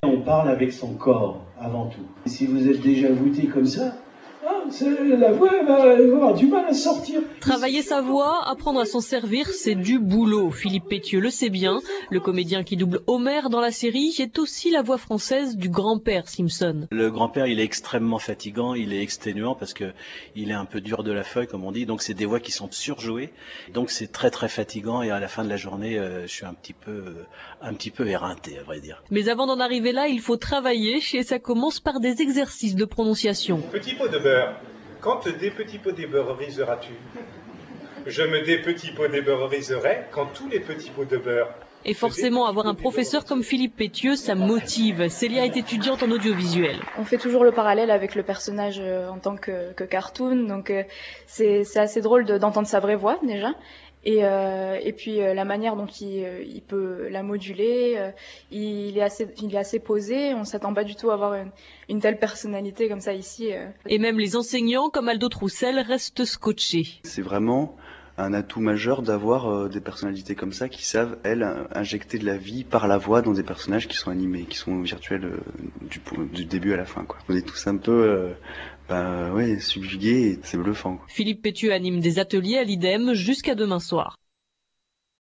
On parle avec son corps avant tout. Et si vous êtes déjà voûté comme ça, la voix va avoir du mal à sortir. Travailler sa voix, apprendre à s'en servir, c'est du boulot. Philippe Pétieux le sait bien. Le comédien qui double Homer dans la série est aussi la voix française du grand-père Simpson. Le grand-père, il est extrêmement fatigant, il est exténuant parce que il est un peu dur de la feuille, comme on dit. Donc c'est des voix qui sont surjouées. Donc c'est très très fatigant et à la fin de la journée, je suis un petit peu éreinté, à vrai dire. Mais avant d'en arriver là, il faut travailler et ça commence par des exercices de prononciation. Petit pot de beurre. Quand des petits pots débeurriseras-tu? Je me des petits pots débeurriserai quand tous les petits pots de beurre. Et forcément, avoir un professeur comme Philippe Pétieux, ça motive. Célia est étudiante en audiovisuel. On fait toujours le parallèle avec le personnage en tant que cartoon, donc c'est assez drôle d'entendre sa vraie voix déjà. Et puis la manière dont il peut la moduler, il est assez posé, on s'attend pas du tout à avoir une telle personnalité comme ça ici. Et même les enseignants comme Aldo Troussel restent scotchés. C'est vraiment un atout majeur d'avoir des personnalités comme ça qui savent, elles, injecter de la vie par la voix dans des personnages qui sont animés, qui sont virtuels du début à la fin, quoi. On est tous un peu subjugués et c'est bluffant, quoi. Philippe Pétieux anime des ateliers à l'IDEM jusqu'à demain soir.